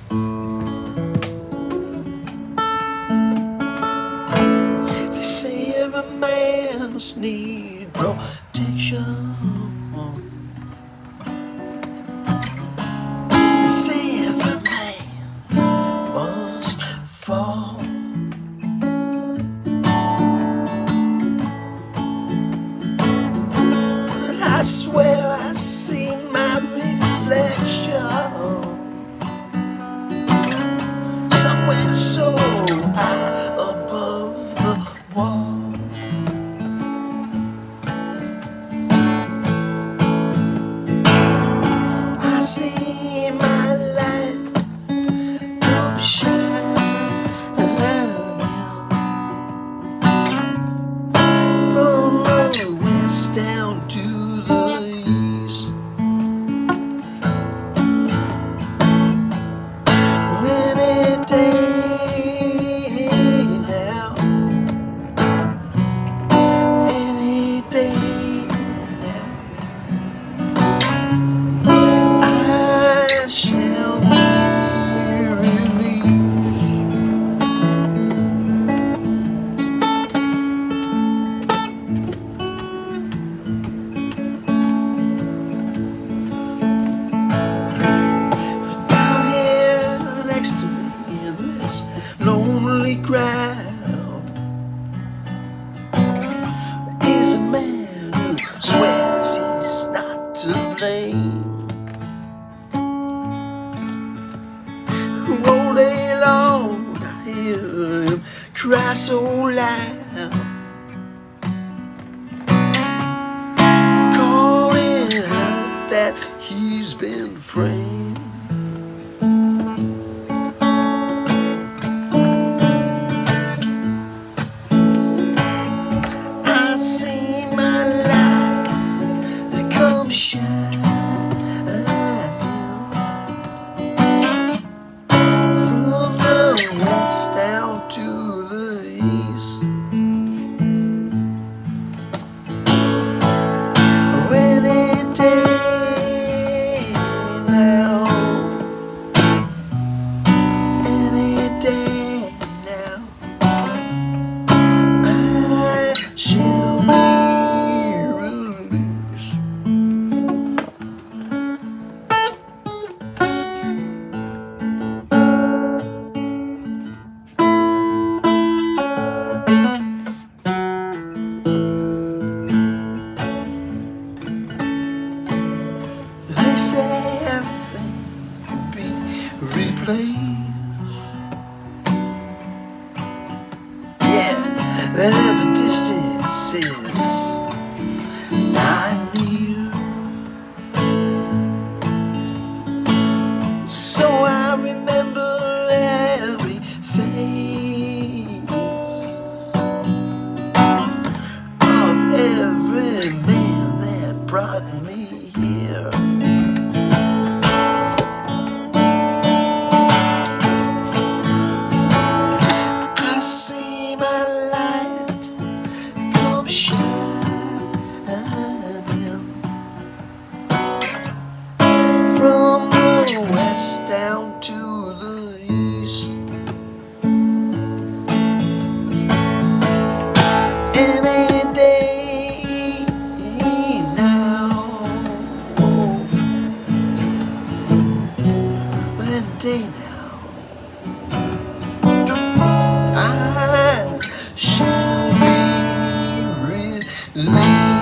They say every man must need protection. They say every man must fall. But I swear I see my reflection somewhere so high above the wall. I see my light come shining from the west down to the east. Any day now, any day now, I shall be released. Down here next to me in this lonely crowd is a man who swears he's not to blame. All day long I hear him cry so loud, calling out that he's been framed. I see my light come shining from the west down to the east. Any day now, any day now, I shall be released. They say everything can be replaced. Yeah, whatever distance is not near. So I remember every face of every man that brought me here. I see my light come shining from the west down to the east. Any day now, any day now, I shall be released.